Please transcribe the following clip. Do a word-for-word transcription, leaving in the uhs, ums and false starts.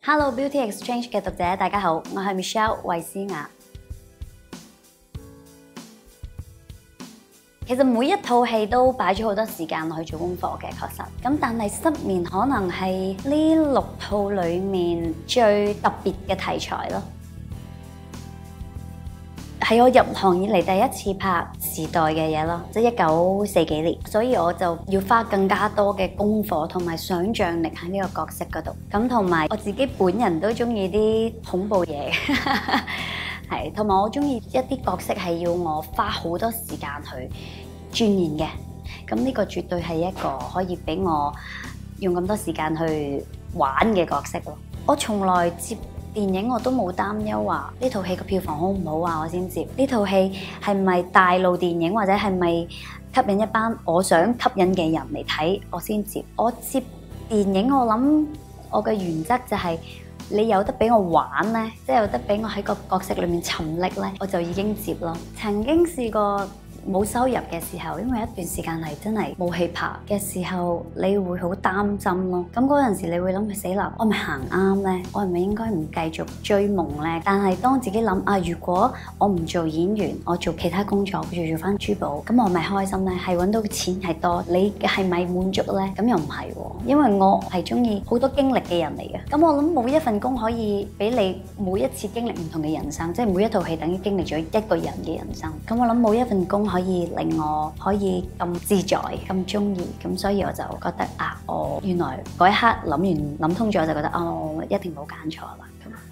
Hello Beauty Exchange 嘅讀者，大家好，我係 Michelle 衛詩雅。其實每一套戲都擺咗好多時間落去做功課嘅，確實。咁但係失眠可能係呢六套裡面最特別嘅題材咯。係我入行以嚟第一次拍時代嘅嘢咯，即係一九四幾年，所以我就要花更加多嘅功課同埋想像力喺呢個角色嗰度。咁同埋我自己本人都中意啲恐怖嘢，係同埋我中意一啲角色係要我花好多時間去鑽研嘅。咁呢個絕對係一個可以俾我用咁多時間去玩嘅角色咯。我從來接電影我都冇擔憂話呢套戲個票房好唔好啊，我先接。呢套戲係咪大路電影或者係咪吸引一班我想吸引嘅人嚟睇，我先接。我接電影我諗我嘅原則就係你有得俾我玩呢，即係有得俾我喺個角色裏面沉溺呢，我就已經接咯。曾經試過冇收入嘅時候，因為一段時間係真係冇戲拍嘅時候，你會好擔心咯。咁嗰陣時你會諗佢死啦，我咪行啱呢？我係咪應該唔繼續追夢呢？但係當自己諗啊，如果我唔做演員，我做其他工作，我做做翻珠寶，咁我咪開心呢？係揾到嘅錢係多，你係咪滿足呢？咁又唔係喎，因為我係中意好多經歷嘅人嚟嘅。咁我諗冇一份工可以俾你每一次經歷唔同嘅人生，即係每一套戲等於經歷咗一個人嘅人生。咁我諗冇一份工可以令我可以咁自在、咁中意，咁所以我就覺得啊，我原來嗰一刻諗完諗通咗，就覺得哦，我一定冇揀錯啦咁。